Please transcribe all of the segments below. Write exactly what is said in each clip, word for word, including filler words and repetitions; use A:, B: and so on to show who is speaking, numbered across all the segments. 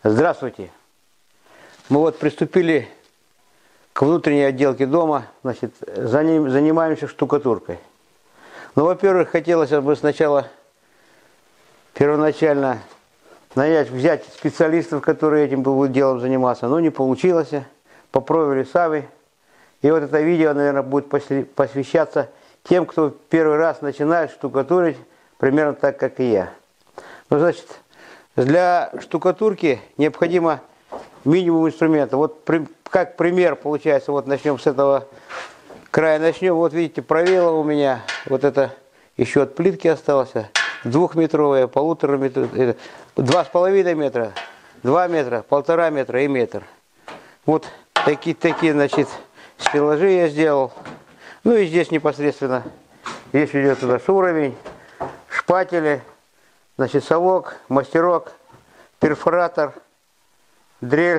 A: Здравствуйте! Мы вот приступили к внутренней отделке дома, значит, занимаемся штукатуркой. Ну, во-первых, хотелось бы сначала первоначально нанять, взять специалистов, которые этим будут делом заниматься, но не получилось. Попробовали сами. И вот это видео, наверное, будет посвящаться тем, кто первый раз начинает штукатурить, примерно так, как и я. Ну, значит, для штукатурки необходимо минимум инструмента. Вот при, как пример получается, вот начнем с этого края, начнем. Вот видите, провела у меня, вот это еще от плитки осталось, двухметровая, полутора метра, два с половиной метра, два метра, полтора метра и метр. Вот такие, такие, значит, стеллажи я сделал. Ну и здесь непосредственно, здесь идет у нас уровень, шпатели, значит, совок, мастерок, перфоратор, дрель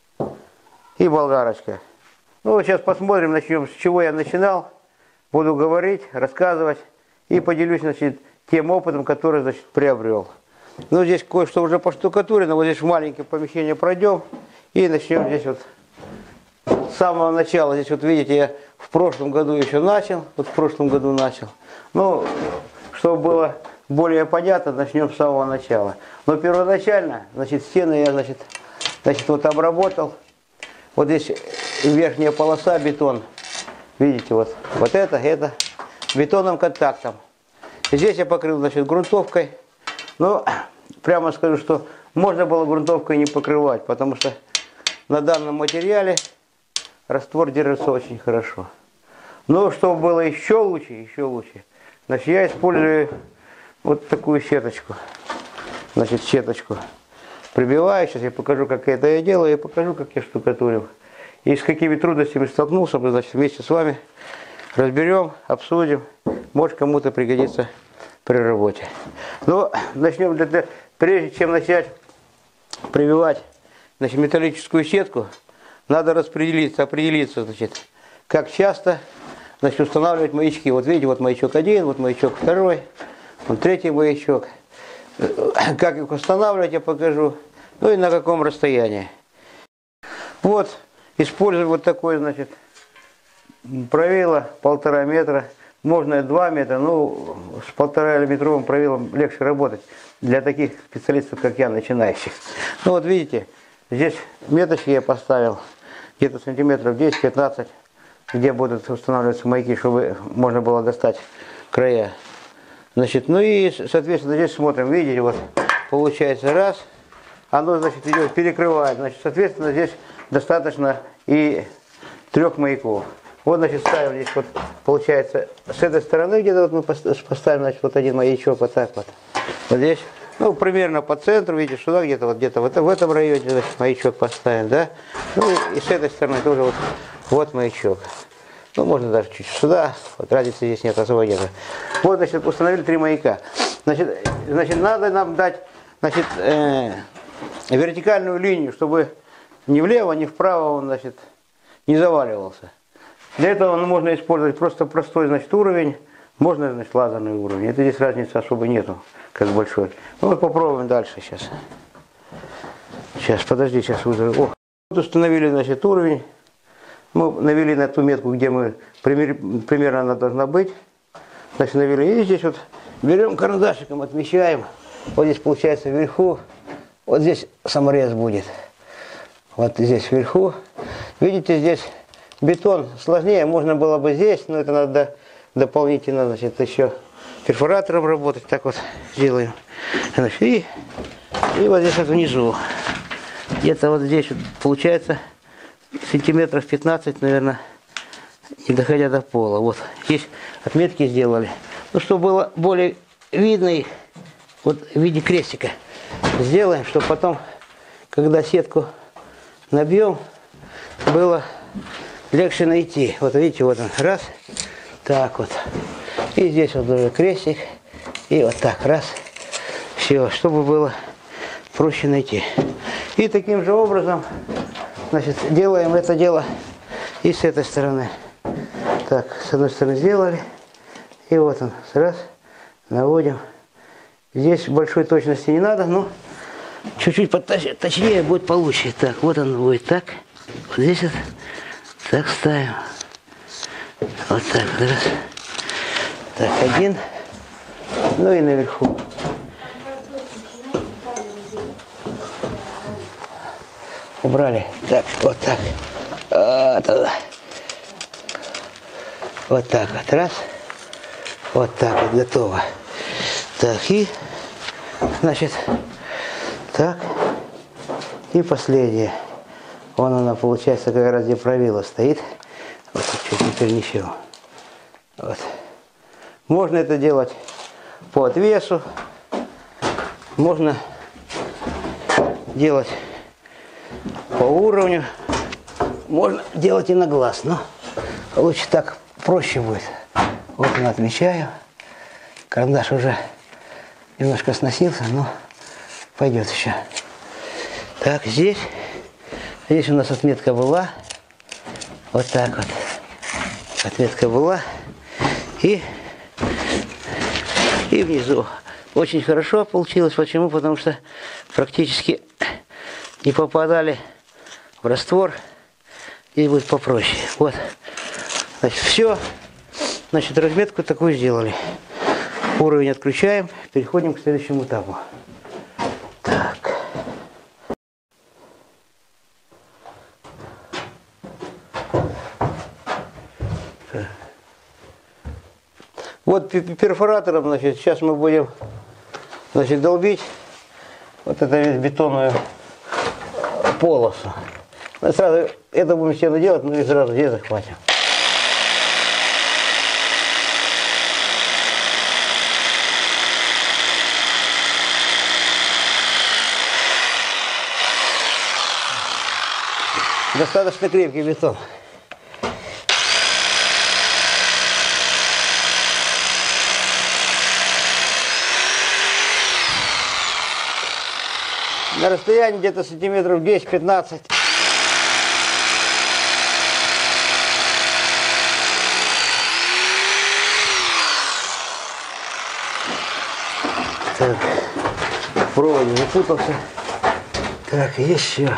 A: и болгарочка. Ну вот сейчас посмотрим, начнем, с чего я начинал. Буду говорить, рассказывать и поделюсь, значит, тем опытом, который, значит, приобрел. Ну здесь кое-что уже поштукатурено, вот здесь в маленькое помещение пройдем и начнем здесь вот с самого начала. Здесь вот видите, я в прошлом году еще начал, вот в прошлом году начал. Ну, чтобы было более понятно, начнем с самого начала. Но первоначально, значит, стены я, значит, значит, вот обработал. Вот здесь верхняя полоса бетон. Видите, вот, вот это, это бетонным контактом. Здесь я покрыл, значит, грунтовкой. Но прямо скажу, что можно было грунтовкой не покрывать, потому что на данном материале раствор держится очень хорошо. Но чтобы было еще лучше, еще лучше, значит, я использую вот такую сеточку. Значит, сеточку прибиваю. Сейчас я покажу, как это я делаю, и покажу, как я штукатурю. И с какими трудностями столкнулся, значит, вместе с вами разберем, обсудим. Может, кому-то пригодится при работе. Но начнем, для, для, прежде чем начать прививать, значит, металлическую сетку, надо распределиться, определиться, значит, как часто, значит, устанавливать маячки. Вот видите, вот маячок один, вот маячок второй, вот третий маячок. Как их устанавливать, я покажу. Ну и на каком расстоянии. Вот, использую вот такой, значит, правило полтора метра. Можно и два метра, но с полтора метровым правилом легче работать для таких специалистов, как я, начинающих. Ну вот видите, здесь меточки я поставил где-то сантиметров десять-пятнадцать, где будут устанавливаться маяки, чтобы можно было достать края. Значит, ну и, соответственно, здесь смотрим, видите, вот получается раз, оно, значит, идет, перекрывает, значит, соответственно, здесь достаточно и трех маяков. Вот, значит, ставим здесь, вот, получается, с этой стороны где-то вот мы поставим, значит, вот один маячок, вот так вот. Вот здесь, ну, примерно по центру, видите, сюда где-то, вот где-то вот в этом районе, значит, маячок поставим, да. Ну, и с этой стороны тоже вот, вот маячок. Ну, можно даже чуть сюда, вот разницы здесь нет, особо нет. Вот, значит, установили три маяка. Значит, значит надо нам дать, значит, э, вертикальную линию, чтобы ни влево, ни вправо он, значит, не заваливался. Для этого ну, можно использовать просто простой, значит, уровень, можно, значит, лазерный уровень. Это здесь разницы особо нету, как большой. Ну вот попробуем дальше сейчас. Сейчас, подожди, сейчас вызову. О, вот установили, значит, уровень. Мы навели на ту метку, где мы примерно она должна быть. Значит, навели. И здесь вот берем карандашиком, отмечаем. Вот здесь получается вверху. Вот здесь саморез будет. Вот здесь вверху. Видите, здесь бетон сложнее. Можно было бы здесь, но это надо дополнительно, значит, еще перфоратором работать. Так вот сделаем. Значит, и, и вот здесь вот внизу. Где-то вот здесь вот получается сантиметров пятнадцать, наверное, не доходя до пола. Вот здесь отметки сделали. Ну, чтобы было более видно, вот в виде крестика сделаем, чтобы потом, когда сетку набьем, было легче найти. Вот видите, вот он, раз, так вот. И здесь вот уже крестик. И вот так, раз. Все, чтобы было проще найти. И таким же образом, значит, делаем это дело и с этой стороны. Так, с одной стороны сделали. И вот он, раз, наводим. Здесь большой точности не надо, но чуть-чуть точнее будет получше. Так, вот он будет так. Вот здесь вот так ставим. Вот так вот раз. Так, один. Ну и наверху. Убрали. Так, вот так. Вот, вот так вот. Раз. Вот так вот. Готово. Так, и, значит, так. И последнее. Вон она, получается, как раз где правило стоит. Вот чуть не перенесем. Вот. Можно это делать по отвесу. Можно делать по уровню. Можно делать и на глаз, но лучше так проще будет. Вот я отмечаю. Карандаш уже немножко сносился, но пойдет еще. Так, здесь. Здесь у нас отметка была. Вот так вот. Отметка была. И, и внизу. Очень хорошо получилось. Почему? Потому что практически не попадали в раствор. Здесь будет попроще. Вот. Значит, все. Значит, разметку такую сделали. Уровень отключаем. Переходим к следующему этапу. Так. Вот перфоратором, значит, сейчас мы будем, значит, долбить вот эту бетонную полосу. Мы сразу это будем стену делать, но и сразу здесь захватим. Достаточно крепкий бетон. На расстоянии где-то сантиметров десять-пятнадцать. Так, провод не запутался. Так, еще.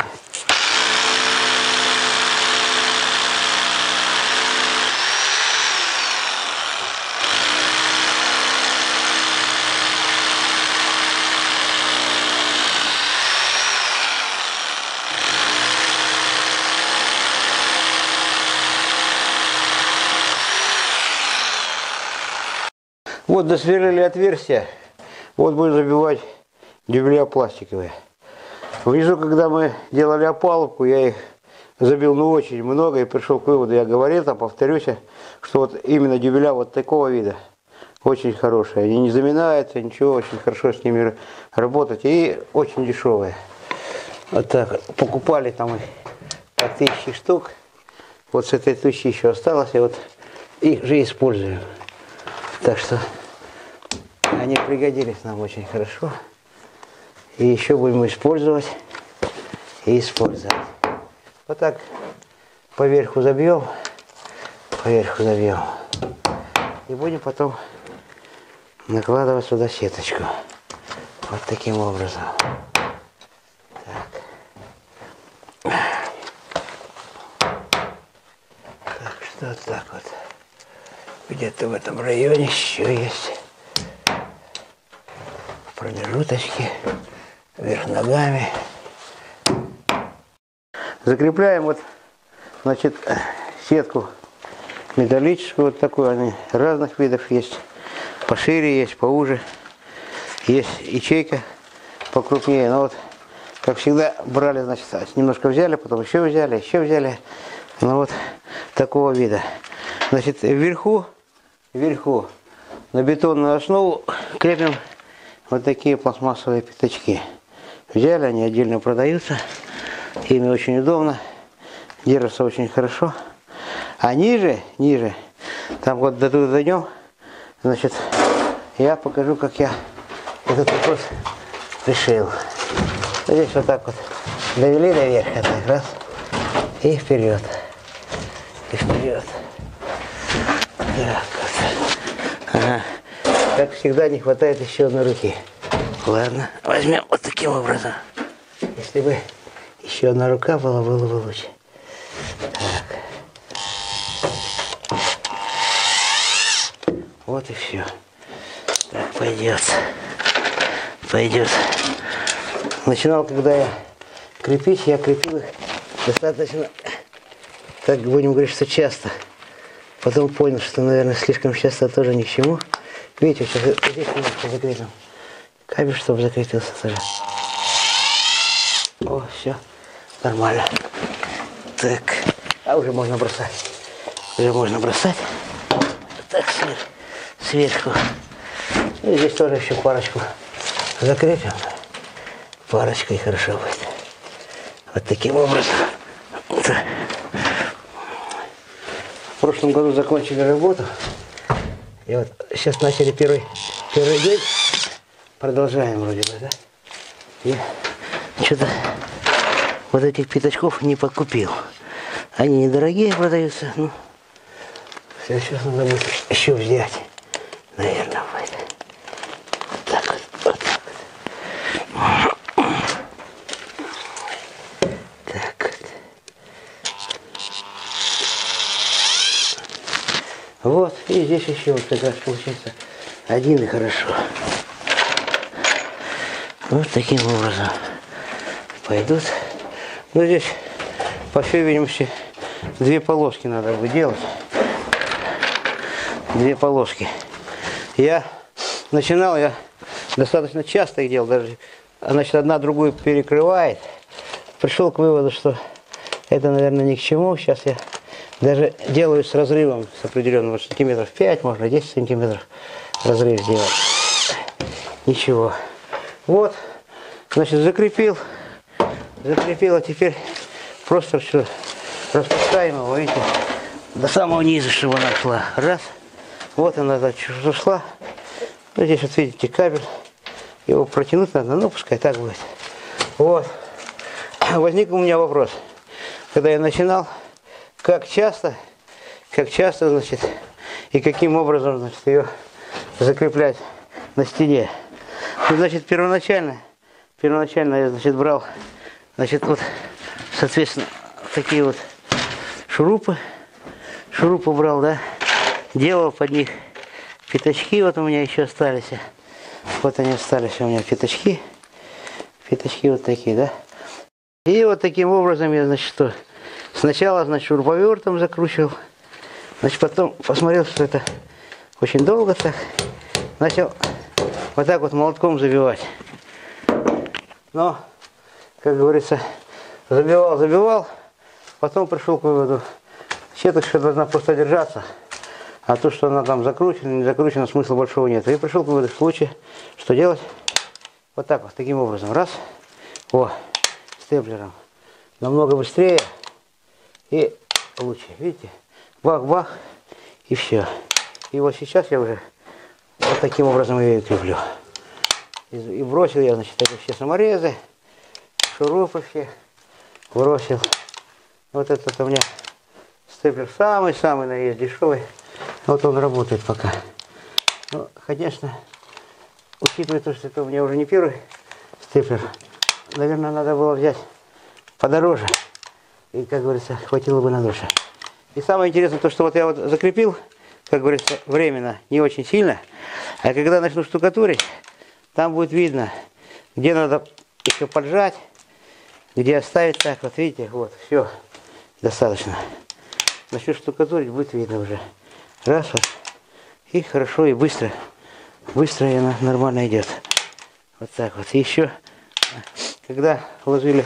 A: Вот досверлили отверстия. Вот будем забивать дюбеля пластиковые. Внизу, когда мы делали опалубку, я их забил ну очень много и пришел к выводу, я говорил, там повторюсь, что вот именно дюбеля вот такого вида очень хорошие. Они не заминаются, ничего, очень хорошо с ними работать и очень дешевые. Вот так покупали там их по тысяче штук. Вот с этой тысячи еще осталось, и вот их же используем. Так что они пригодились нам очень хорошо. И еще будем использовать и использовать. Вот так поверху забьем, поверху забьем. И будем потом накладывать сюда сеточку. Вот таким образом. Так. Так, что так вот. Где-то в этом районе еще есть промежуточки вверх ногами. Закрепляем вот, значит, сетку металлическую, вот такую, они разных видов есть, пошире есть, поуже, есть ячейка покрупнее, но вот, как всегда, брали, значит, немножко взяли, потом еще взяли, еще взяли, ну вот такого вида. Значит, вверху, вверху на бетонную основу крепим вот такие пластмассовые пятачки. Взяли, они отдельно продаются. Ими очень удобно. Держатся очень хорошо. А ниже, ниже, там вот до туда дойдем, значит, я покажу, как я этот вопрос решил. Здесь вот так вот довели до верха, так раз, и вперед. И вперед. Так вот. Ага. Как всегда, не хватает еще одной руки. Ладно, возьмем вот таким образом. Если бы еще одна рука была, было бы лучше. Так. Вот и все. Так, пойдет. Пойдет. Начинал, когда я крепить, я крепил их достаточно, так будем говорить, что часто. Потом понял, что, наверное, слишком часто тоже ни к чему. Видите, сейчас здесь немножко закрепим кабель, чтобы закрепился тоже. О, все, нормально. Так, а уже можно бросать. Уже можно бросать. Так, сверху. сверху. И здесь тоже еще парочку закрепим. Парочкой хорошо будет. Вот таким образом. В прошлом году закончили работу. И вот сейчас начали первый, первый день. Продолжаем вроде бы, да? И что-то вот этих пятачков не подкупил. Они недорогие продаются. Ну, сейчас надо будет еще взять. Наверное, будет. Вот так вот. Вот так вот. Так вот. Вот. И здесь еще вот как раз получается один и хорошо. Вот таким образом пойдут. Ну здесь, по всей видимости, две полоски надо будет делать. Две полоски. Я начинал, я достаточно часто их делал, даже, значит, одна другую перекрывает. Пришел к выводу, что это, наверное, ни к чему. Сейчас я даже делаю с разрывом, с определенным, вот, сантиметров пять, можно десять сантиметров разрыв сделать. Ничего. Вот, значит, закрепил. Закрепил, а теперь просто все распускаем его, видите, до самого низа, чтобы она шла. Раз. Вот она зашла. Ну, здесь вот видите кабель. Его протянуть надо, ну пускай так будет. Вот. Возник у меня вопрос. Когда я начинал, как часто, как часто, значит, и каким образом, значит, ее закреплять на стене. Ну, значит, первоначально, первоначально я, значит, брал, значит, вот, соответственно, такие вот шурупы. Шурупы брал, да. Делал под них пятачки, вот у меня еще остались. Вот они остались у меня пятачки. Пятачки вот такие, да. И вот таким образом я, значит, что сначала, значит, шуруповертом закручивал. Значит, потом посмотрел, что это очень долго так. Начал вот так вот молотком забивать. Но, как говорится, забивал, забивал. Потом пришел к выводу, сеточка должна просто держаться. А то, что она там закручена, не закручена, смысла большого нет. И пришел к выводу, в случае, что делать? Вот так вот, таким образом. Раз. О, степлером. Намного быстрее и лучше. Видите? Бах-бах. И все. И вот сейчас я уже вот таким образом ее и креплю. И, и бросил я, значит, эти все саморезы, шурупы все. Бросил. Вот этот у меня степлер самый-самый наезд дешевый. Вот он работает пока. Ну, конечно, учитывая то, что это у меня уже не первый степлер, наверное, надо было взять подороже. И, как говорится, хватило бы на душе. И самое интересное то, что вот я вот закрепил, как говорится, временно, не очень сильно. А когда начну штукатурить, там будет видно, где надо еще поджать, где оставить так. Вот видите, вот, все, достаточно. Начну штукатурить, будет видно уже. Раз, вот. И хорошо, и быстро. Быстро и она нормально идет. Вот так вот. И еще, когда ложили,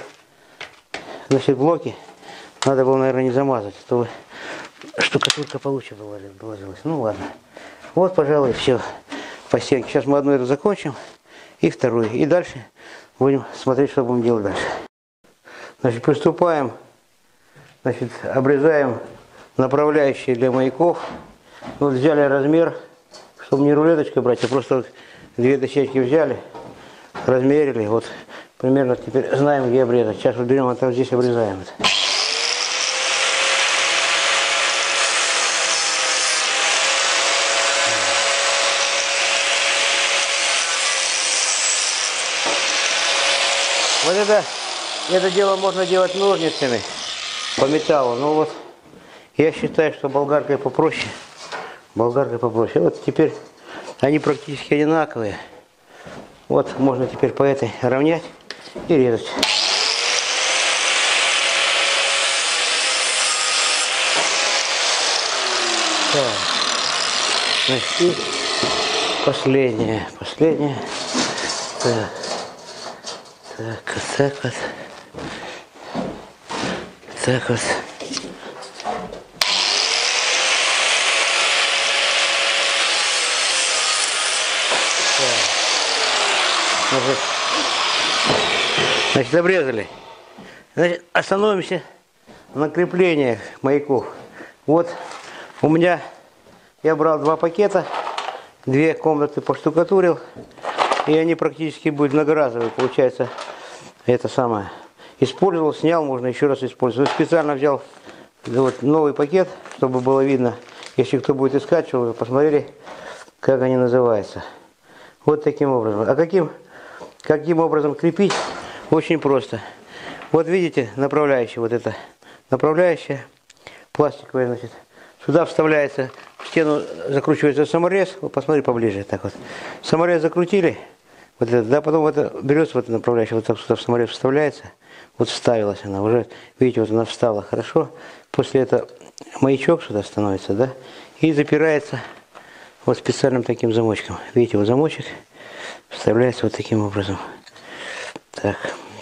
A: значит, блоки, надо было, наверное, не замазать, чтобы штукатурка получше положилась. Ну ладно. Вот, пожалуй, все по стенке. Сейчас мы одну эту закончим, и вторую. И дальше будем смотреть, что будем делать дальше. Значит, приступаем. Значит, обрезаем направляющие для маяков. Вот взяли размер, чтобы не рулеточкой брать, а просто вот две дощечки взяли, размерили. Вот примерно теперь знаем, где обрезать. Сейчас вот берем, вот там здесь обрезаем. Вот это это дело можно делать ножницами по металлу. Но вот я считаю, что болгаркой попроще. Болгаркой попроще. Вот теперь они практически одинаковые. Вот можно теперь по этой равнять и резать. Так. Значит, и последнее, последнее. Так, так, вот так вот. Так вот. Так. Значит, обрезали. Значит, остановимся на креплениях маяков. Вот у меня я брал два пакета, две комнаты поштукатурил, и они практически будут многоразовые, получается, это самое. Использовал, снял, можно еще раз использовать. Специально взял вот новый пакет, чтобы было видно, если кто будет искать, чтобы вы посмотрели, как они называются. Вот таким образом. А каким, каким образом крепить? Очень просто. Вот видите, направляющая, вот это направляющая, пластиковая, значит. Сюда вставляется, в стену закручивается саморез. Вот посмотри поближе, так вот. Саморез закрутили, вот это, да, потом это берется, вот направляющая, вот так сюда в саморез вставляется. Вот вставилась она, уже, видите, вот она встала хорошо. После этого маячок сюда становится, да, и запирается вот специальным таким замочком. Видите, вот замочек вставляется вот таким образом. Так,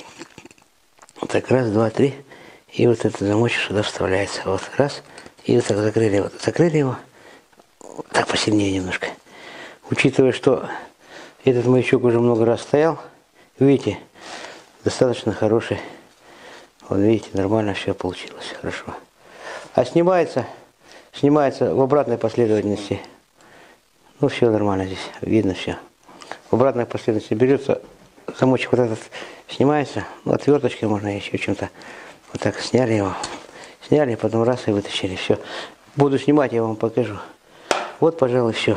A: так, раз, два, три, и вот этот замочек сюда вставляется. Вот, раз. И вот так закрыли его, закрыли его, так посильнее немножко. Учитывая, что этот маячок уже много раз стоял, видите, достаточно хороший. Вот видите, нормально все получилось, хорошо. А снимается, снимается в обратной последовательности. Ну все нормально здесь, видно все. В обратной последовательности берется замочек вот этот, снимается, ну, отверточкой можно еще чем-то. Вот так сняли его. Сняли, потом раз и вытащили. Все. Буду снимать, я вам покажу. Вот, пожалуй, все.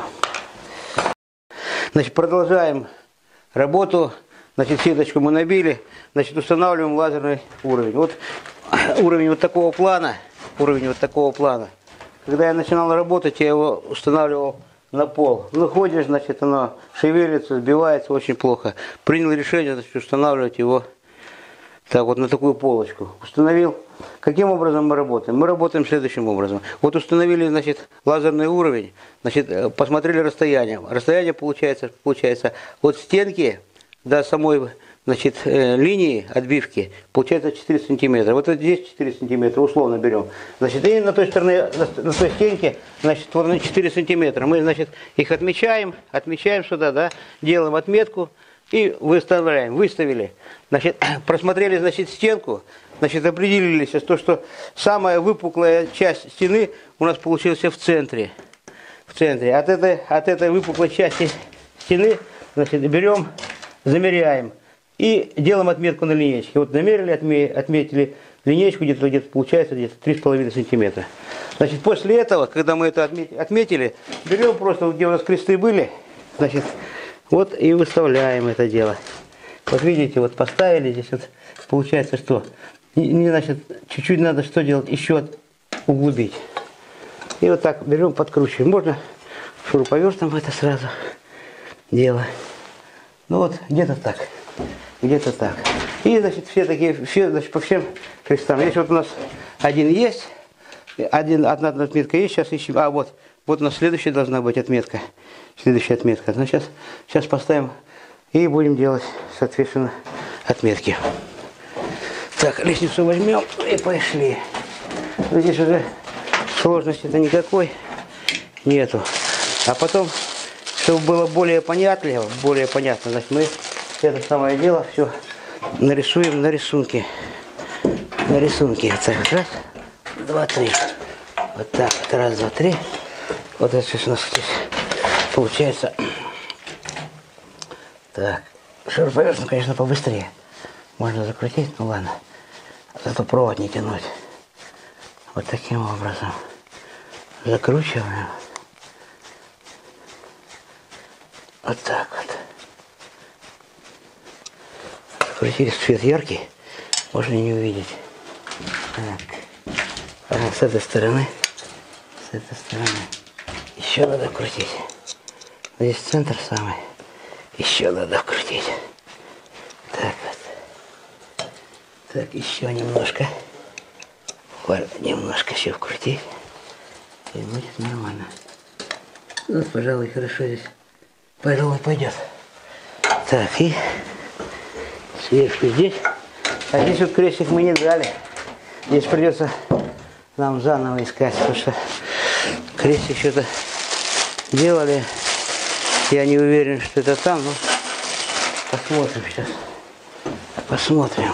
A: Значит, продолжаем работу. Значит, сеточку мы набили. Значит, устанавливаем лазерный уровень. Вот уровень вот такого плана. Уровень вот такого плана. Когда я начинал работать, я его устанавливал на пол. Ну, ходишь, значит, оно шевелится, сбивается очень плохо. Принял решение, значит, устанавливать его так вот на такую полочку. Установил. Каким образом мы работаем? Мы работаем следующим образом. Вот установили, значит, лазерный уровень, значит, посмотрели расстояние. Расстояние получается, получается от стенки до самой, значит, э, линии отбивки получается четыре сантиметра. Вот здесь четыре сантиметра, условно берем. Значит, и на той стороне, на, на той стенке, значит, вот на четыре сантиметра. Мы, значит, их отмечаем, отмечаем сюда, да, делаем отметку. И выставляем, выставили. Значит, просмотрели, значит, стенку, значит, определились, то, что самая выпуклая часть стены у нас получилась в центре. В центре. От этой, от этой выпуклой части стены, значит, берем, замеряем и делаем отметку на линейке. Вот намерили, отметили линейку, где-то где получается где-то три с половиной сантиметра. Значит, после этого, когда мы это отметили, берем просто, где у нас кресты были, значит, вот и выставляем это дело. Вот видите, вот поставили здесь, вот получается что? Не, не, значит, чуть-чуть надо что делать? Еще углубить. И вот так берем, подкручиваем. Можно шуруповертом это сразу дело. Ну вот, где-то так. Где-то так. И, значит, все такие, все, значит, по всем крестам. Здесь вот у нас один есть, один, одна отметка есть, сейчас ищем. А, вот, вот у нас следующая должна быть отметка. Следующая отметка. Ну, сейчас, сейчас поставим и будем делать, соответственно, отметки. Так, лестницу возьмем и пошли. Но здесь уже сложности-то никакой нету. А потом, чтобы было более понятливо, более понятно, значит, мы это самое дело все нарисуем на рисунке. На рисунке. Так, раз, два, три. Вот так, вот, раз, два, три. Вот это сейчас у нас здесь получается. Так, шуруповертом, конечно, побыстрее. Можно закрутить, ну ладно. Зато провод не тянуть. Вот таким образом. Закручиваем. Вот так вот. Закрутили, свет яркий. можно не увидеть. Так. А с этой стороны, с этой стороны еще надо крутить. Здесь центр самый. Еще надо крутить. Так вот. Так, еще немножко. Немножко еще вкрутить. И будет нормально. Ну, пожалуй, хорошо здесь. Пожалуй, пойдет. Так, и сверху здесь. А здесь вот крестик мы не дали. Здесь придется нам заново искать, потому что крестик что-то делали. Я не уверен, что это там, но посмотрим сейчас. Посмотрим.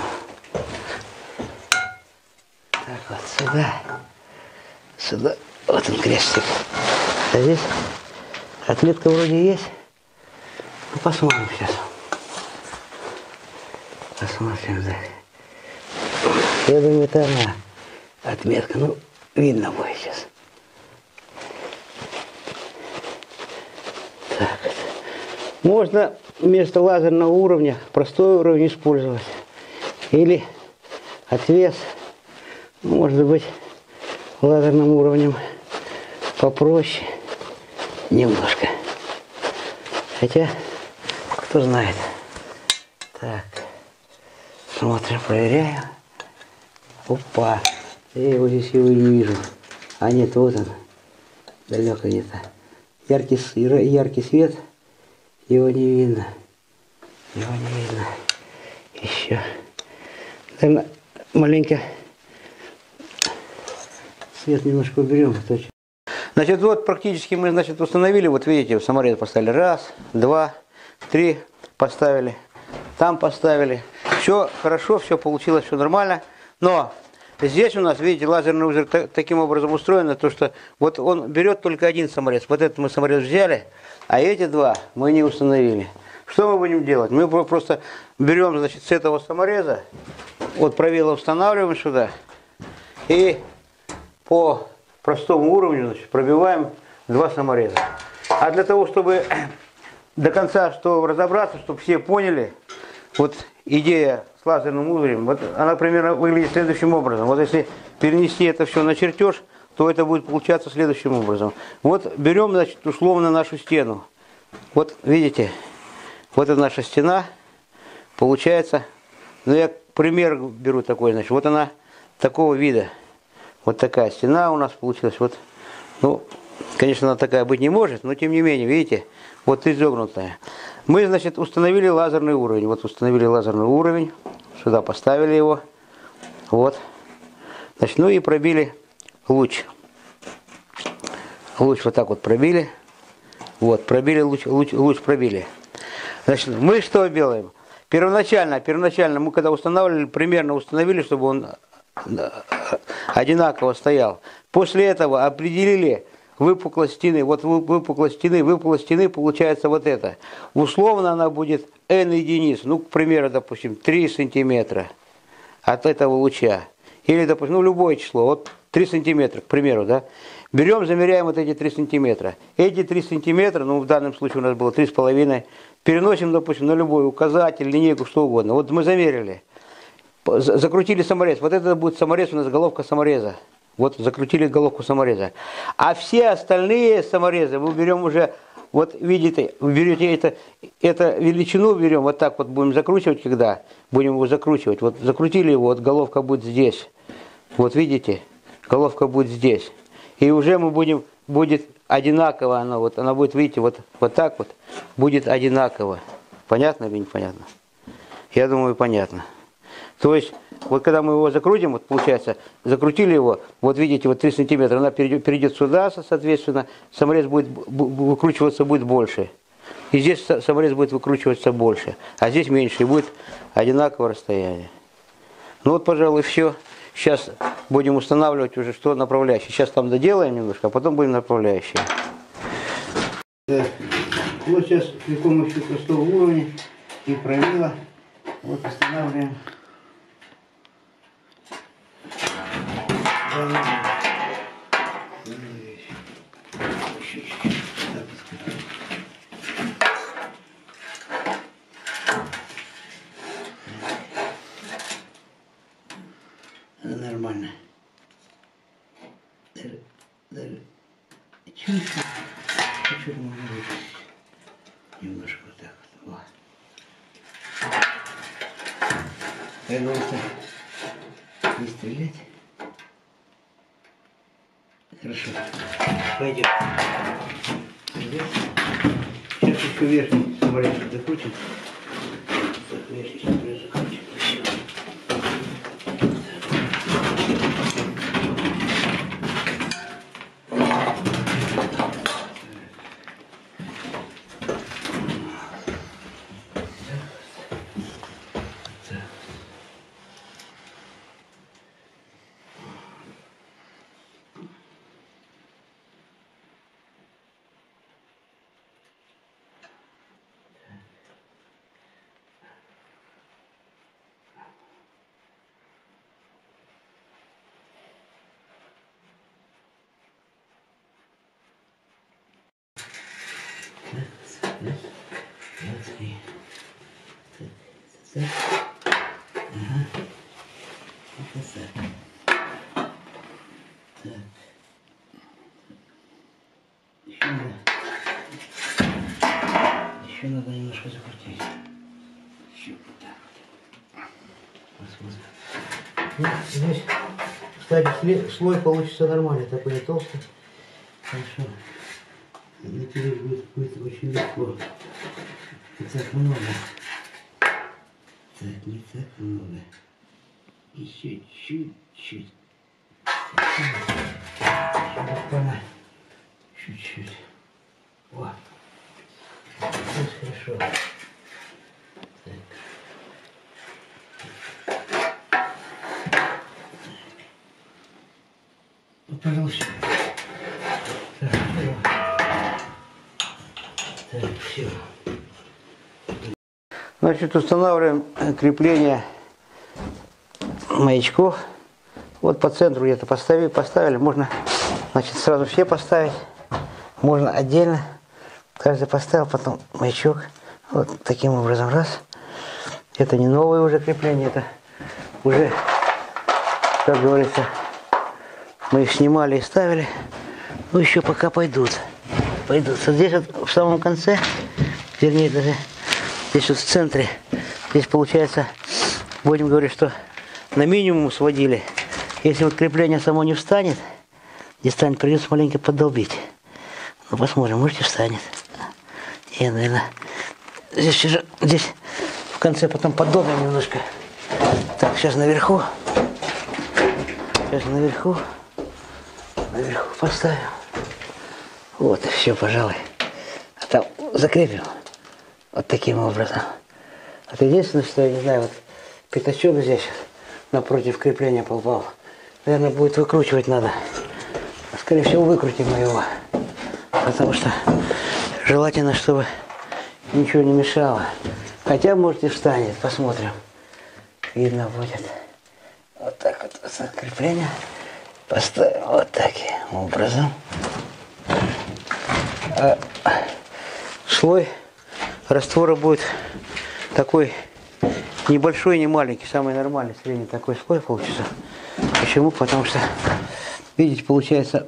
A: Так вот, сюда. Сюда. Вот он крестик. А здесь отметка вроде есть. Ну, посмотрим сейчас. Посмотрим, да. Я думаю, это она. Отметка. Ну, видно будет сейчас. Так. Можно вместо лазерного уровня простой уровень использовать. Или отвес. Может быть, лазерным уровнем попроще. Немножко. Хотя, кто знает. Так. Смотрим, проверяем. Опа. Я его здесь его и не вижу. А нет, вот он. Далеко где-то. Яркий, яркий свет. Его не видно. Его не видно. Еще. Наверное, маленько свет немножко уберем. Значит, вот практически мы, значит, установили. Вот видите, саморез поставили. Раз, два, три поставили. Там поставили. Все хорошо, все получилось, все нормально. Но здесь у нас, видите, лазерный узел таким образом устроен, то что вот он берет только один саморез. Вот этот мы саморез взяли, а эти два мы не установили. Что мы будем делать? Мы просто берем, значит, с этого самореза, вот правило устанавливаем сюда и по простому уровню, значит, пробиваем два самореза. А для того, чтобы до конца что разобраться, чтобы все поняли, вот идея с лазерным уровнем, вот она примерно выглядит следующим образом. Вот если перенести это все на чертеж, то это будет получаться следующим образом. Вот берем, значит, условно нашу стену. Вот видите, вот это наша стена, получается, ну я пример беру такой, значит, вот она такого вида. Вот такая стена у нас получилась. Вот, ну, конечно, она такая быть не может, но тем не менее, видите, вот изогнутая. Мы, значит, установили лазерный уровень. Вот установили лазерный уровень. Сюда поставили его. Вот. Значит, ну и пробили луч. Луч вот так вот пробили. Вот, пробили луч, луч, луч пробили. Значит, мы что делаем? Первоначально, первоначально мы когда устанавливали, примерно установили, чтобы он одинаково стоял. После этого определили выпуклость стены. Вот выпуклость стены, выпуклость стены получается вот это. Условно она будет n единиц. Ну, к примеру, допустим, три сантиметра от этого луча. Или, допустим, ну, любое число. Вот три сантиметра, к примеру, да. Берем, замеряем вот эти три сантиметра. Эти три сантиметра, ну, в данном случае у нас было три с половиной, переносим, допустим, на любой указатель, линейку, что угодно. Вот мы замерили. Закрутили саморез. Вот это будет саморез, у нас головка самореза. Вот закрутили головку самореза. А все остальные саморезы мы берем уже, вот видите, вы берете это, это величину, берем, вот так вот будем закручивать, когда будем его закручивать. Вот закрутили его, вот головка будет здесь. Вот видите, головка будет здесь. И уже мы будем, будет одинаково она, вот она будет, видите, вот, вот так вот, будет одинаково. Понятно или непонятно? Я думаю, понятно. То есть, вот когда мы его закрутим, вот получается, закрутили его, вот видите, вот три сантиметра, она перейдет, перейдет сюда, соответственно, саморез будет выкручиваться будет больше. И здесь саморез будет выкручиваться больше, а здесь меньше, и будет одинаковое расстояние. Ну вот, пожалуй, все. Сейчас будем устанавливать уже, что направляющие. Сейчас там доделаем немножко, а потом будем направляющие. Так, вот сейчас при помощи простого уровня и правила вот устанавливаем. Она нормально. Даже, даже чуть-чуть, чуть-чуть можно выпустить. Немножко вот так вот. Как говорится, не стрелять. Хорошо. Пойдем. Пойдем. Сейчас еще верхний самолетик закрутим. Так, верхний самолет закрутим. Так. Ага. Вот так. Так. Еще надо. Еще надо немножко закрутить. Еще вот так вот. Посмотрим. Ну, здесь, кстати, слой получится нормальный, такой не толстый. Хорошо. Натереть будет, будет очень легко. Не так много. Так, не так много. Еще чуть-чуть. Буквально чуть-чуть. Вот. Здесь хорошо. Так. Вот, пожалуйста. Так, все. Так, все. Значит, устанавливаем крепление маячков. Вот по центру где-то поставили, поставили. Можно, значит, сразу все поставить. Можно отдельно. Каждый поставил, потом маячок. Вот таким образом. Раз. Это не новое уже крепление. Это уже, как говорится, мы их снимали и ставили. Ну, еще пока пойдут. Пойдут. Вот здесь вот в самом конце, вернее, даже здесь вот в центре, здесь получается, будем говорить, что на минимум сводили. Если вот крепление само не встанет, не встанет, придется маленько поддолбить. Ну, посмотрим, может и встанет. И, наверное, здесь уже, здесь в конце потом поддолбим немножко. Так, сейчас наверху. Сейчас наверху. Наверху поставим. Вот и все, пожалуй. А там закрепим. Вот таким образом. Это единственное, что, я не знаю, вот пятачок здесь напротив крепления попал. Наверное, будет выкручивать надо. Скорее всего, выкрутим мы его. Потому что желательно, чтобы ничего не мешало. Хотя, может, и встанет. Посмотрим. Видно будет. Вот так вот крепление поставим вот таким образом. А слой раствора будет такой небольшой, не маленький, самый нормальный, средний такой слой получится. Почему? Потому что, видите, получается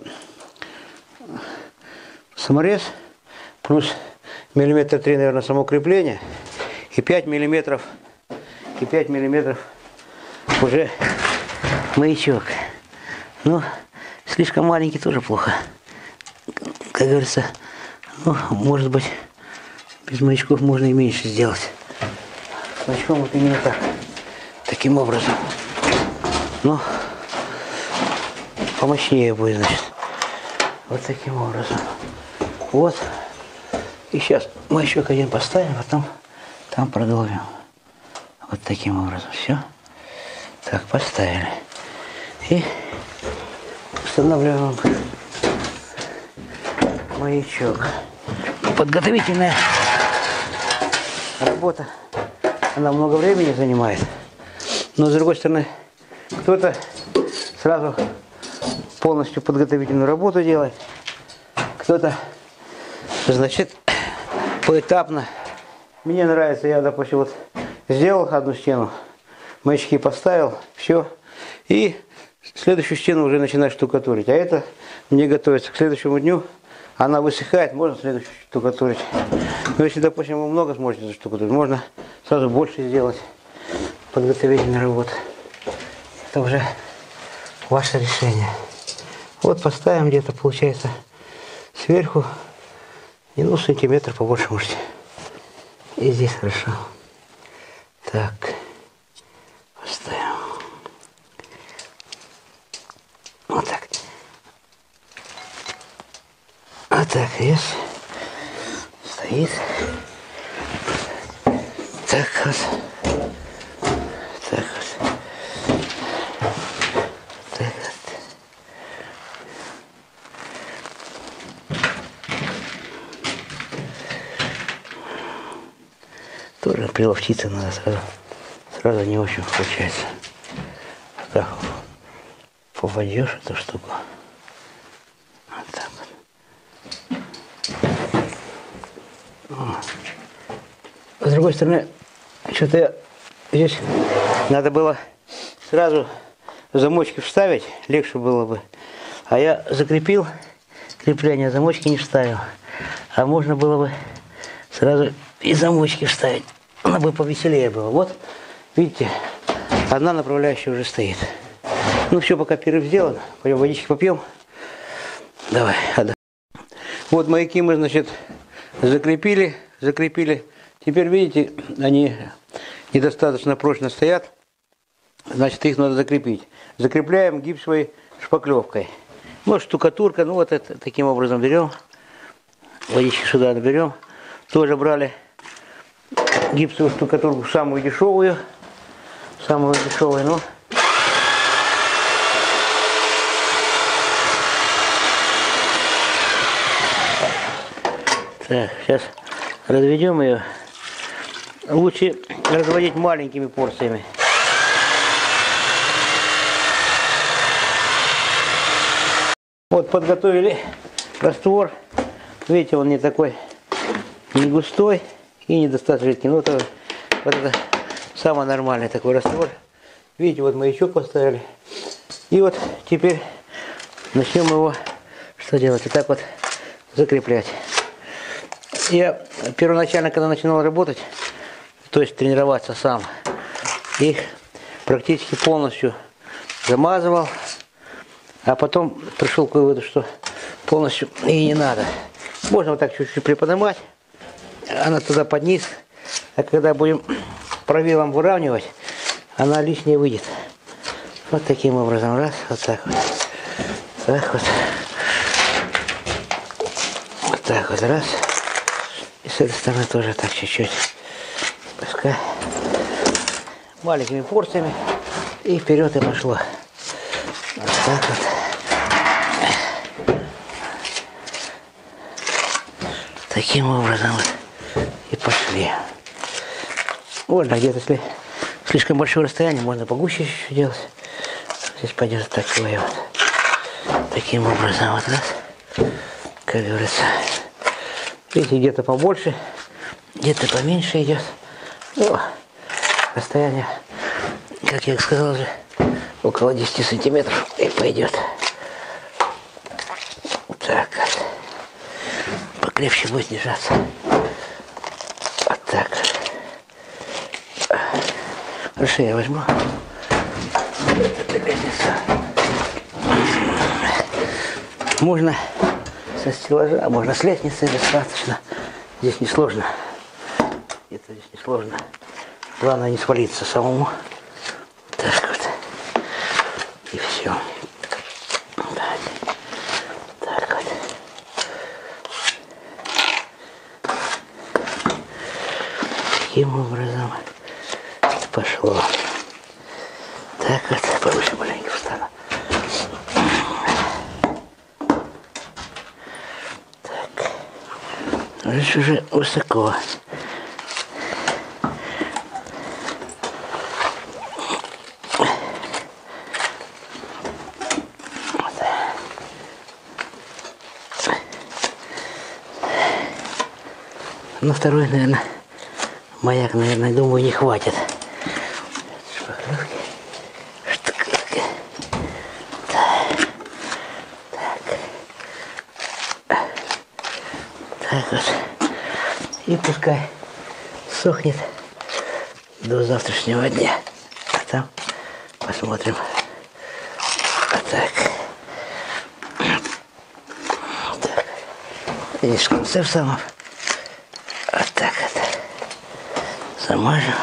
A: саморез плюс миллиметр три, наверное, само крепление и пять миллиметров и пять миллиметров уже маячок. Ну, слишком маленький тоже плохо. Как говорится, ну, может быть, без маячков можно и меньше сделать. С маячком вот именно так. Таким образом. Ну, помощнее будет, значит. Вот таким образом. Вот. И сейчас маячок один поставим, потом там продолжим. Вот таким образом. Все. Так, поставили. И устанавливаем маячок. Подготовительная работа, она много времени занимает. Но с другой стороны, кто-то сразу полностью подготовительную работу делает, кто-то, значит, поэтапно. Мне нравится, я, допустим, вот сделал одну стену, маячки поставил, все, И следующую стену уже начинать штукатурить. А это не готовится к следующему дню. Она высыхает, можно следующую штукатурить. Но если, допустим, вы много сможете заштукатурить, можно сразу больше сделать подготовительной работы. Это уже ваше решение. Вот поставим где-то, получается, сверху, и ну сантиметр побольше можете. И здесь хорошо. Так, поставим. Вот так. Вот так, есть. Стоит. Так вот. Так вот. Так вот. Тоже приловчиться надо сразу. Сразу не очень получается. Так попадешь эту штуку. Вот так вот. С другой стороны, что-то я здесь надо было сразу замочки вставить, легче было бы. А я закрепил крепление, замочки не вставил. А можно было бы сразу и замочки вставить. Она бы повеселее было. Вот, видите, одна направляющая уже стоит. Ну все, пока перерыв сделан. Пойдем водички попьем. Давай, отдохнем. Вот маяки мы, значит, закрепили, закрепили. Теперь, видите, они недостаточно прочно стоят. Значит, их надо закрепить. Закрепляем гипсовой шпаклевкой. Может, штукатурка, ну вот это таким образом берем. Водички сюда наберем. Тоже брали гипсовую штукатурку, самую дешевую. Самую дешевую, ну. Так, сейчас разведем ее. Лучше разводить маленькими порциями. Вот подготовили раствор. Видите, он не такой, не густой и недостаточно жидкий. Ну, это, вот это самый нормальный такой раствор. Видите, вот маячок поставили. И вот теперь начнем его, что делать? Вот так вот закреплять. Я первоначально, когда начинал работать, то есть тренироваться сам, их практически полностью замазывал, а потом пришел к выводу, что полностью и не надо. Можно вот так чуть-чуть приподнимать, она туда под низ, а когда будем провилом выравнивать, она лишняя выйдет. Вот таким образом, раз, вот так вот, так вот, вот так вот, раз. И с этой стороны тоже так чуть-чуть. Пускай маленькими порциями. И вперед и пошло. Вот так вот. Таким образом вот. И пошли. Можно где-то, если слишком большое расстояние, можно погуще еще делать. Здесь пойдет такое вот. Таким образом вот раз. Как говорится. Видите, где-то побольше, где-то поменьше идет. Ну, расстояние, как я сказал же, около десяти сантиметров и пойдет. Так. Покрепче будет держаться. Вот так. Хорошо, я возьму. Можно со стеллажа, а можно с лестницы, достаточно. Здесь не сложно. Это здесь не сложно. Главное не свалиться самому. Так вот. И все. Так, так вот. Таким образом пошло. Так вот, повыше маленько встану. Здесь уже высоко. На второй, наверное, маяк, наверное, думаю, не хватит. Шпаклевки, штукатурки. Так вот. И пускай сохнет до завтрашнего дня. А там посмотрим. Вот так. Так. Здесь концерт самов. Вот так вот. Замажем.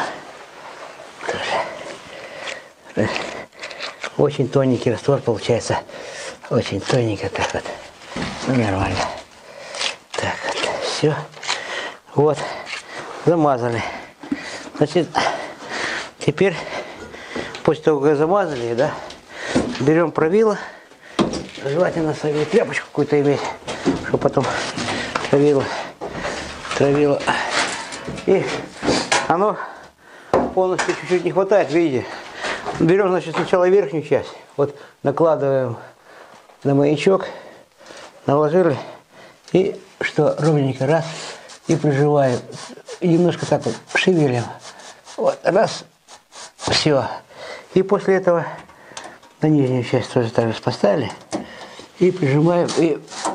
A: Тоже. Очень тоненький раствор получается. Очень тоненько так вот. Ну, нормально. Так вот. Все. Вот. Замазали. Значит, теперь, после того, как замазали, да, берем правило. Желательно самим тряпочку какую-то иметь, чтобы потом травило, травило. И оно полностью чуть-чуть не хватает, видите. Берем, значит, сначала верхнюю часть. Вот накладываем на маячок, наложили. И что, ровненько раз, и приживаем. И немножко так вот шевелим. Вот, раз, все. И после этого на нижнюю часть тоже так же поставили. И прижимаем, и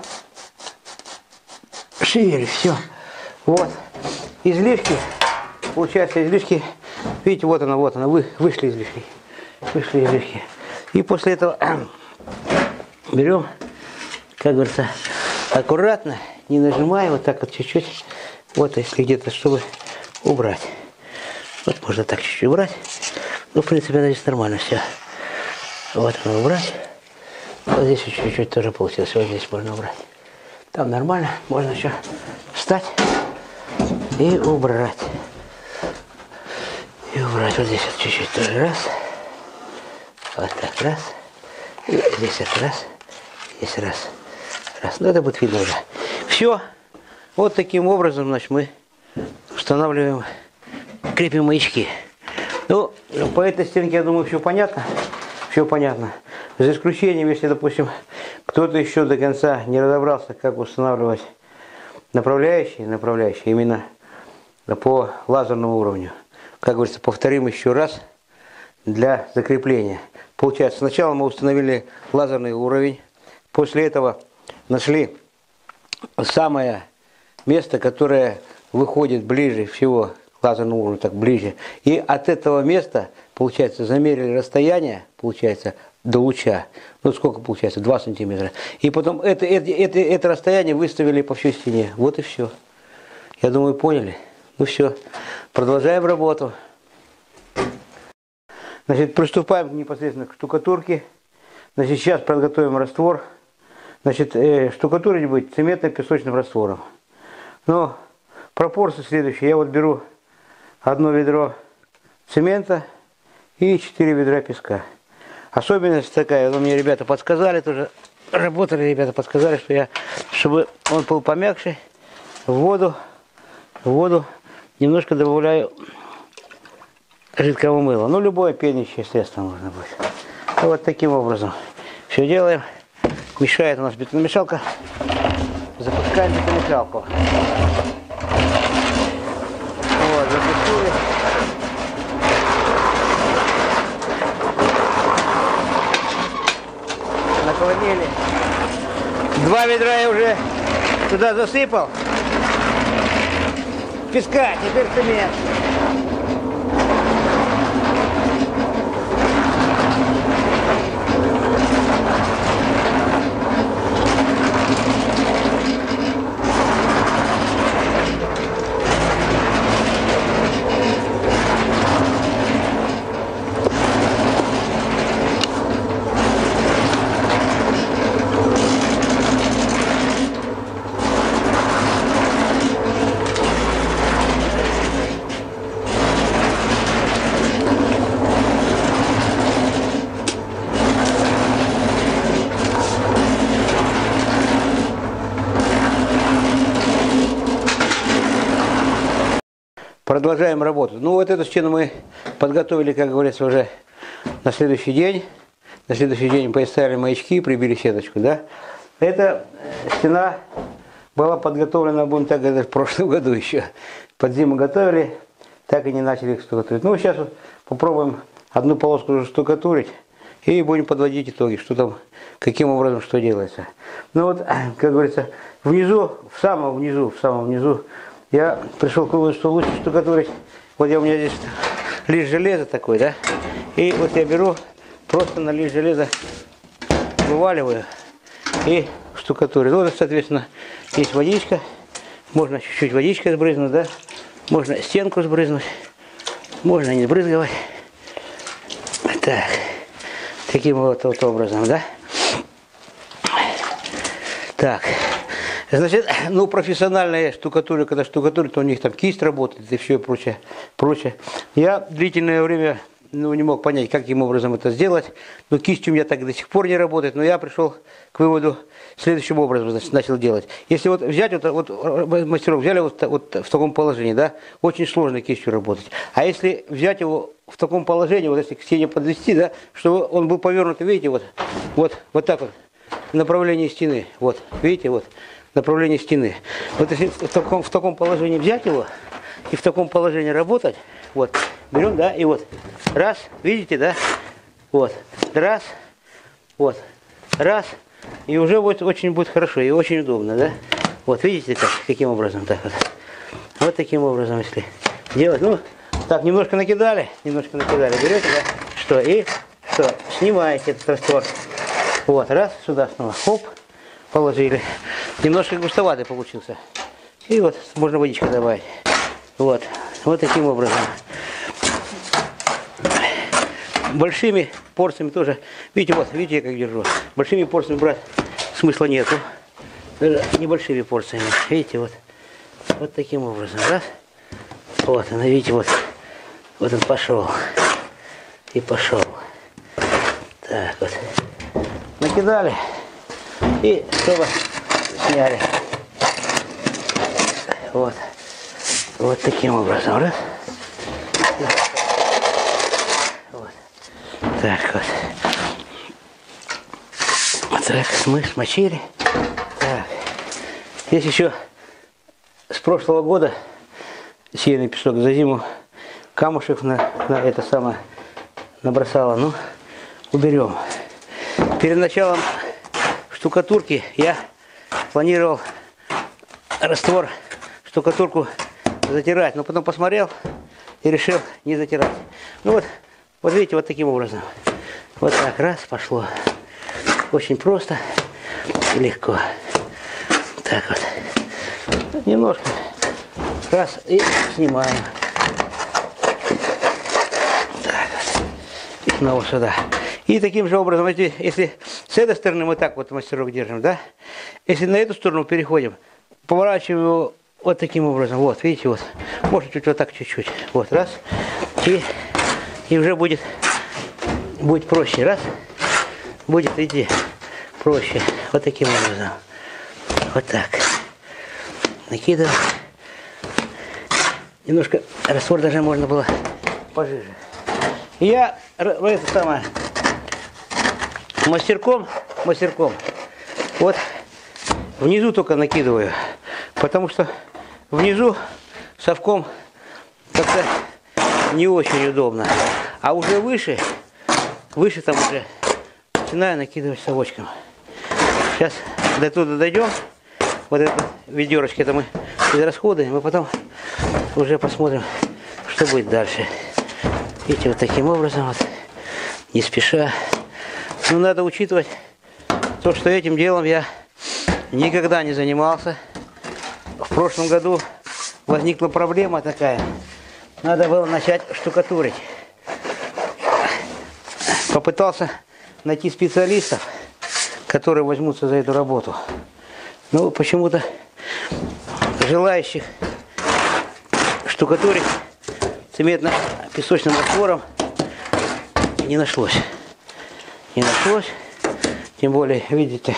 A: шевелим, все. Вот. Излишки, получается излишки, видите, вот она, вот она, вы, вышли излишки. Вышли излишки. И после этого берем, как говорится, аккуратно, не нажимая, вот так вот чуть-чуть. Вот, если где-то, чтобы убрать. Вот можно так чуть-чуть убрать. Ну, в принципе, здесь нормально все. Вот оно убрать. Вот здесь чуть-чуть тоже получилось. Вот здесь можно убрать. Там нормально. Можно еще встать и убрать. И убрать. Вот здесь вот чуть-чуть тоже раз. Вот так раз. И здесь вот раз. Здесь раз. Раз. Ну, это будет видно уже. Все. Вот таким образом, значит, мы устанавливаем, крепим маячки. Ну, по этой стенке, я думаю, все понятно. Все понятно. За исключением, если, допустим, кто-то еще до конца не разобрался, как устанавливать направляющие, направляющие именно по лазерному уровню. Как говорится, повторим еще раз для закрепления. Получается, сначала мы установили лазерный уровень, после этого нашли самое место, которое выходит ближе всего к лазерному уровню, так ближе. И от этого места, получается, замерили расстояние, получается, до луча. Ну, сколько получается? два сантиметра. И потом это, это, это, это расстояние выставили по всей стене. Вот и все. Я думаю, поняли. Ну все. Продолжаем работу. Значит, приступаем непосредственно к штукатурке. Значит, сейчас подготовим раствор. Значит, э, штукатурить будет цементно-песочным раствором. Но пропорции следующие. Я вот беру одно ведро цемента и четыре ведра песка. Особенность такая, вот мне ребята подсказали, тоже работали ребята, подсказали, что я, чтобы он был помягче, в воду, в воду немножко добавляю жидкого мыла. Ну, любое пенящее средство можно будет. И вот таким образом все делаем. Мешает у нас бетономешалка. Запускаем бетономешалку. Вот, запустили. Наклонили. Два ведра я уже туда засыпал. Песка, теперь цемент. Продолжаем работу. Ну вот эту стену мы подготовили, как говорится, уже на следующий день. На следующий день поставили маячки, прибили сеточку, да. Эта стена была подготовлена, будем так говорить, в прошлом году еще. Под зиму готовили, так и не начали их штукатурить. Ну сейчас вот попробуем одну полоску уже штукатурить. и будем подводить итоги, что там, каким образом что делается. Ну вот, как говорится, внизу, в самом внизу, в самом внизу, я пришел к выводу, что лучше штукатурить. Вот я, у меня здесь лист железа такой, да, и вот я беру, просто на лист железа вываливаю и штукатурю. Ну, вот, соответственно, есть водичка, можно чуть-чуть водичкой сбрызнуть, да, можно стенку сбрызнуть, можно не сбрызгивать. Так, таким вот, вот образом, да. Так, значит, ну, профессиональная штукатура, когда штукатурят, то у них там кисть работает и все прочее, прочее. Я длительное время, ну, не мог понять, каким образом это сделать, но кисть у меня так до сих пор не работает, но я пришел к выводу следующим образом, значит, начал делать. Если вот взять, вот, вот мастеров взяли вот, вот в таком положении, да, очень сложно кистью работать. А если взять его в таком положении, вот если к стене подвести, да, чтобы он был повернут, видите, вот, вот, вот так вот, в направлении стены, вот, видите, вот, направление стены. Вот если в таком, в таком положении взять его и в таком положении работать, вот, берем, да, и вот, раз, видите, да, вот, раз, вот, раз, и уже вот очень будет хорошо и очень удобно, да, вот, видите, как, каким образом, так вот, вот таким образом, если делать, ну, так, немножко накидали, немножко накидали, берете, да, что, и, что, снимаете этот раствор, вот, раз, сюда снова, хоп, положили, немножко густоватый получился, и вот, можно водичку добавить, вот, вот таким образом. Большими порциями тоже, видите, вот, видите, я как держу, большими порциями брать смысла нету, даже небольшими порциями, видите, вот, вот таким образом, раз, вот, она, видите, вот, вот он пошел, и пошел, так вот, накидали, и чтобы сняли, вот, вот таким образом, раз, так вот. Так, мы смочили. Так. Здесь еще с прошлого года сеянный песок за зиму камушек на, на это самое набросало. Ну, уберем. Перед началом штукатурки я планировал раствор, штукатурку затирать, но потом посмотрел и решил не затирать. Ну вот. Вот видите, вот таким образом. Вот так, раз, пошло. Очень просто и легко. Так вот. Немножко. Раз, и снимаем. Так вот. И снова сюда. И таким же образом, если с этой стороны мы так вот мастерок держим, да? Если на эту сторону переходим, поворачиваем его вот таким образом. Вот, видите, вот. Может чуть вот так чуть-чуть. Вот, раз. И... И уже будет, будет проще. Раз. Будет, видите, проще. Вот таким образом. Вот так. Накидываем. Немножко раствор даже можно было пожиже. И я это самое мастерком, мастерком, вот внизу только накидываю. Потому что внизу совком как-то не очень удобно. А уже выше, выше там уже начинаю накидывать совочком. Сейчас до туда дойдем. Вот это ведерочки, это мы израсходуем, мы потом уже посмотрим, что будет дальше. Видите, вот таким образом, вот, не спеша. Но надо учитывать то, что этим делом я никогда не занимался. В прошлом году возникла проблема такая. Надо было начать штукатурить. Попытался найти специалистов, которые возьмутся за эту работу. Но почему-то желающих штукатурить цементно-песочным раствором не нашлось. Не нашлось. Тем более, видите,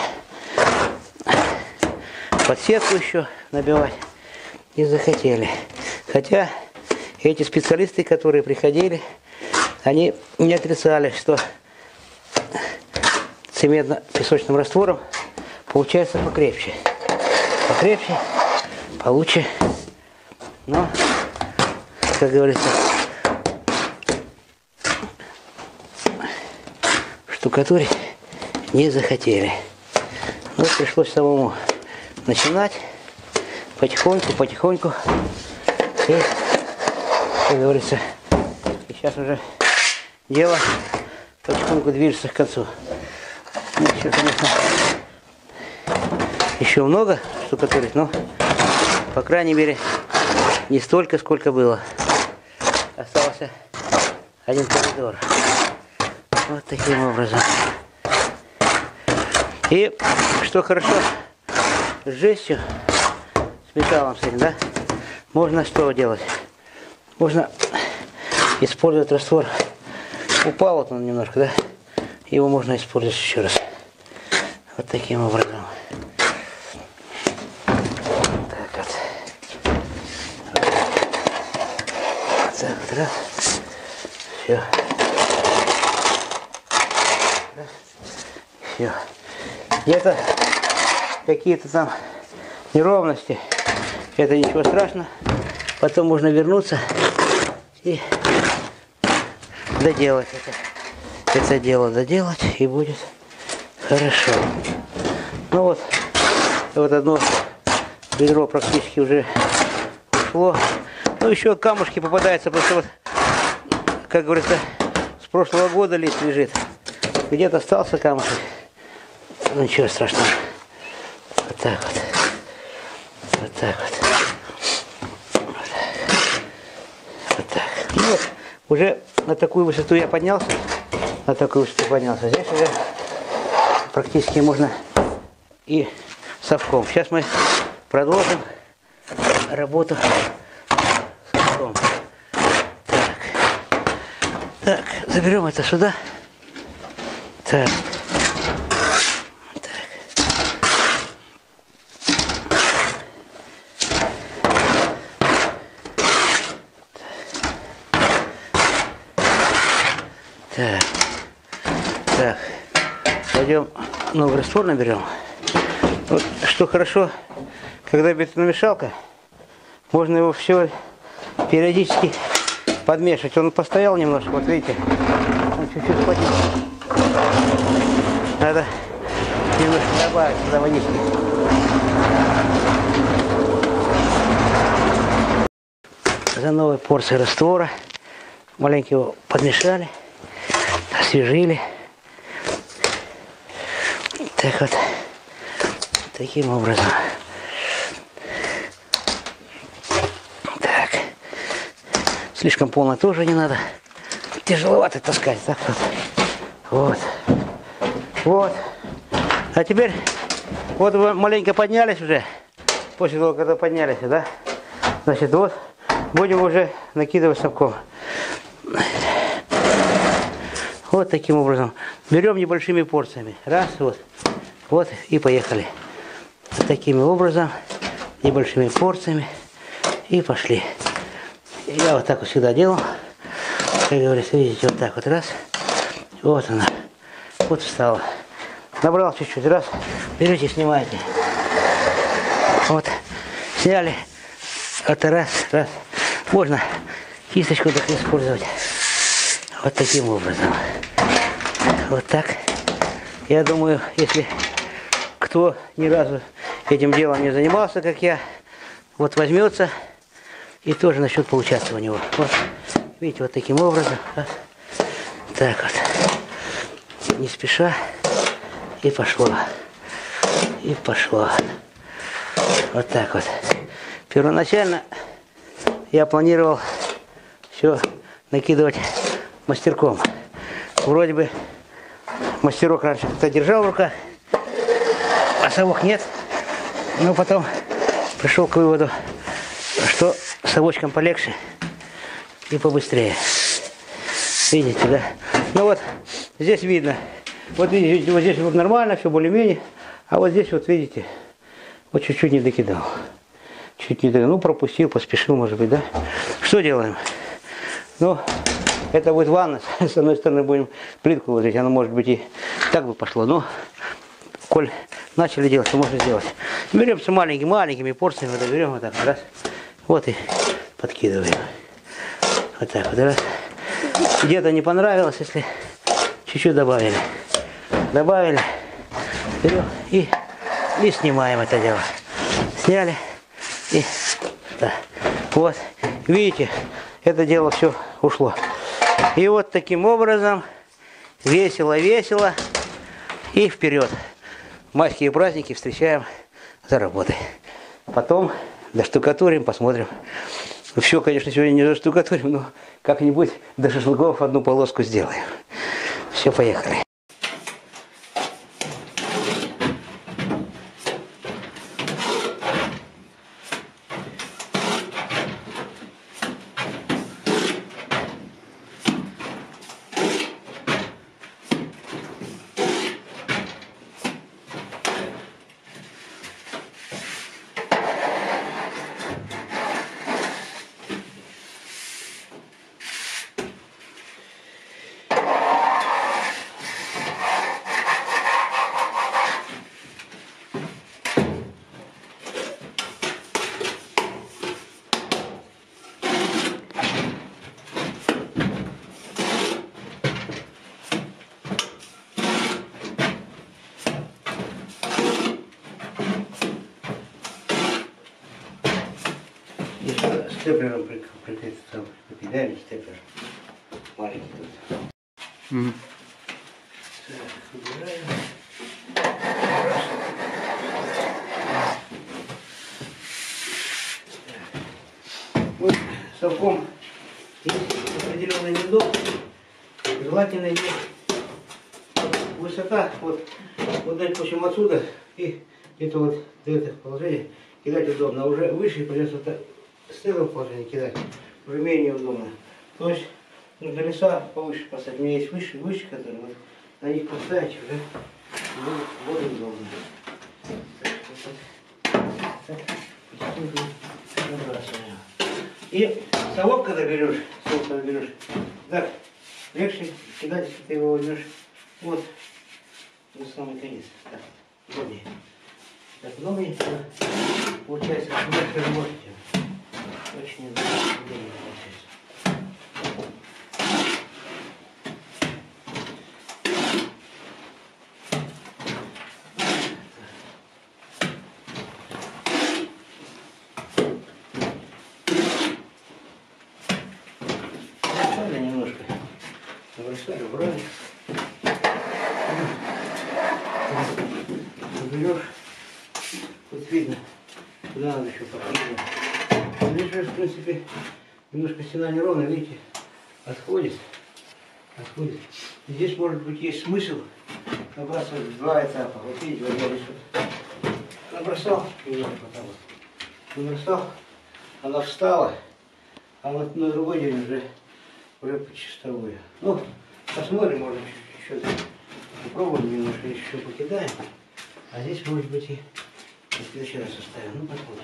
A: подсетку еще набивать не захотели. Хотя эти специалисты, которые приходили, они не отрицали, что цементно-песочным раствором получается покрепче. Покрепче, получше. Но, как говорится, штукатурить не захотели. Вот пришлось самому начинать потихоньку, потихоньку. И, как говорится, и сейчас уже дело потихоньку движется к концу. Еще, конечно, еще много штукатурить, но, по крайней мере, не столько, сколько было. Остался один коридор. Вот таким образом. И что хорошо с жестью, с металлом с этим, да, можно что делать? Можно использовать раствор. Упал вот он немножко, да? Его можно использовать еще раз. Вот таким образом. Так вот. Вот так вот, раз. Все. Все. Где-то какие-то там неровности. Это ничего страшного. Потом можно вернуться и доделать это. Это дело доделать, и будет хорошо. Ну вот, вот одно бедро практически уже ушло. Ну еще камушки попадаются, просто вот, как говорится, с прошлого года лист лежит. Где-то остался камушек. Ну ничего страшного. Вот так вот. Вот так вот. Вот так. Ну вот, уже на такую высоту я поднялся. На такую высоту поднялся. Здесь уже практически можно и совком. Сейчас мы продолжим работу с совком. Так. Так, заберем это сюда. Так. Так, так, пойдем новый раствор наберем. Вот, что хорошо, когда бетономешалка, можно его все периодически подмешивать. Он постоял немножко, вот видите, он чуть-чуть поднялся. Надо немножко добавить сюда водички. За новой порцией раствора маленько его подмешали. Освежили. Так вот, таким образом. Так. Слишком полно тоже не надо. Тяжеловато таскать. Так вот. Вот. Вот. А теперь, вот вы маленько поднялись уже. После того, когда поднялись, да? Значит, вот, будем уже накидывать совком. Вот таким образом. Берем небольшими порциями. Раз, вот. Вот и поехали. Вот таким образом. Небольшими порциями. И пошли. Я вот так вот всегда делал. Как говорится, видите, вот так вот. Раз. Вот она. Вот встала. Набрал чуть-чуть. Раз. Берете, снимаете. Вот. Сняли. Это раз. Раз. Можно кисточку так использовать. Вот таким образом. Вот так. Я думаю, если кто ни разу этим делом не занимался, как я, вот возьмется и тоже начнет получаться у него. Вот. Видите, вот таким образом. Раз. Так вот. Не спеша. И пошло. И пошло. Вот так вот. Первоначально я планировал все накидывать мастерком. Вроде бы мастерок раньше как-то держал в руках, а совок нет. Но потом пришел к выводу, что совочком полегче и побыстрее. Видите, да? Ну вот, здесь видно. Вот видите, вот здесь вот нормально, все более-менее. А вот здесь вот видите, вот чуть-чуть не докидал. Чуть не докидал. Ну, пропустил, поспешил, может быть, да? Что делаем? Ну, это будет ванна. С одной стороны будем плитку ложить. Она, может быть, и так бы пошло. Но, коль начали делать, то можно сделать. Беремся маленькими, маленькими порциями. Вот берем вот так, раз. Вот и подкидываем. Вот так вот, раз. Где-то не понравилось, если чуть-чуть добавили. добавили. Берем и, и снимаем это дело. Сняли. И да. Вот. Видите, это дело все ушло. И вот таким образом весело-весело и вперед. Майские праздники встречаем за работой. Потом доштукатурим, посмотрим. Все, конечно, сегодня не доштукатурим, но как-нибудь до шашлыков одну полоску сделаем. Все, поехали. Степлером прикрыть, там, покидаем степлер. Маленький тут. Mm. Так, убираем. Вот совком есть определенный недок. Желательно иметь высота, вот, вот допустим, отсюда и это вот до этого положения кидать удобно. А уже выше придется вот так с этого положения кидать, уже менее удобно. То есть нужно леса повыше поставить. У меня есть выше, выше, которые вот на них поставить уже будет более удобно. И совок, когда берешь, совок, когда берешь, так, легче кидать, если ты его возьмешь вот на самый конец. Так, удобнее. Так, удобнее, получается, легче работать. Очень удобно получается. Бросали немножко. Бросали, брали. Берешь. Тут видно, куда надо еще покрыть. Здесь же, в принципе, немножко стена неровная, видите, отходит, отходит. Здесь, может быть, есть смысл набрасывать два этапа. Вот видите, вот я здесь вот набросал, немножко вот, вот, набросал, она встала, а вот на другой день уже, уже по чистовую. Ну, посмотрим, может, еще попробуем, немножко еще покидаем, а здесь, может быть, и в следующий раз оставим. Ну, посмотрим.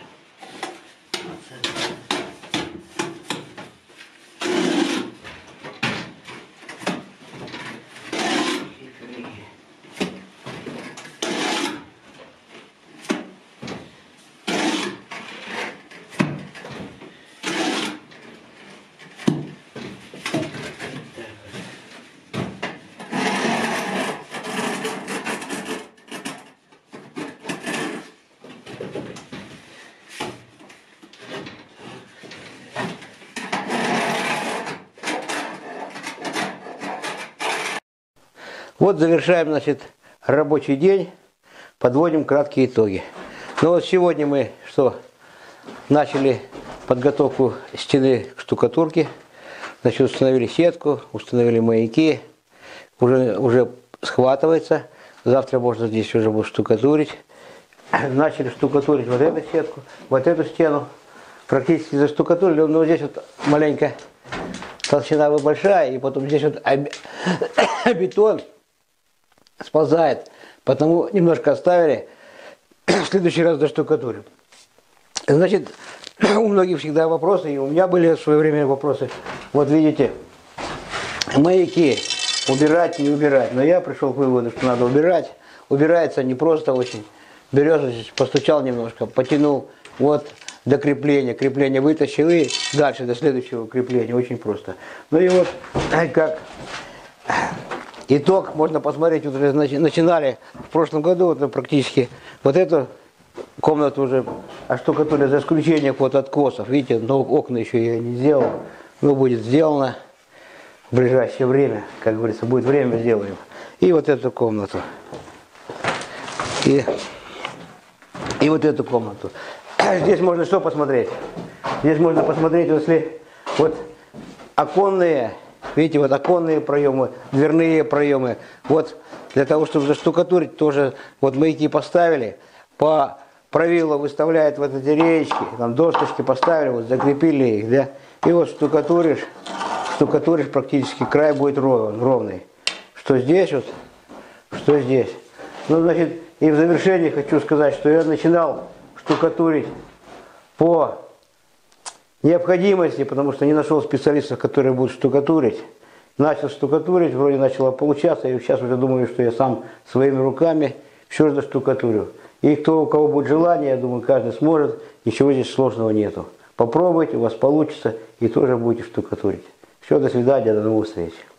A: Вот завершаем, значит, рабочий день, подводим краткие итоги. Ну вот сегодня мы что, начали подготовку стены к штукатурке, значит, установили сетку, установили маяки, уже, уже схватывается, завтра можно здесь уже будет штукатурить. Начали штукатурить вот эту сетку, вот эту стену, практически заштукатурили, но здесь вот маленько толщина большая, и потом здесь вот бетон сползает, потому немножко оставили, в следующий раз доштукатурим. Значит, у многих всегда вопросы, и у меня были в свое время вопросы. Вот видите, маяки убирать, не убирать, но я пришел к выводу, что надо убирать. Убирается не просто очень. Берешь, постучал немножко, потянул, вот до крепления, крепление вытащил и дальше до следующего крепления, очень просто. Ну и вот как итог можно посмотреть, вот уже начинали в прошлом году, вот практически вот эту комнату уже оштукатурили, за исключением вот откосов. Видите, но окна еще я не сделал, но будет сделано в ближайшее время, как говорится, будет время, сделаем. И вот эту комнату. И, и вот эту комнату. Здесь можно что посмотреть? Здесь можно посмотреть, если вот оконные, видите, вот оконные проемы, дверные проемы. Вот для того, чтобы заштукатурить, тоже вот маяки поставили, по правилу выставляют вот эти реечки, там досточки поставили, вот закрепили их, да, и вот штукатуришь, штукатуришь, практически край будет ровный, ровный. Что здесь вот, что здесь. Ну, значит, и в завершении хочу сказать, что я начинал штукатурить по необходимости, потому что не нашел специалистов, которые будут штукатурить. Начал штукатурить, вроде начало получаться, и сейчас уже думаю, что я сам своими руками все же доштукатурю. И кто, у кого будет желание, я думаю, каждый сможет, ничего здесь сложного нету. Попробуйте, у вас получится, и тоже будете штукатурить. Все, до свидания, до новых встреч.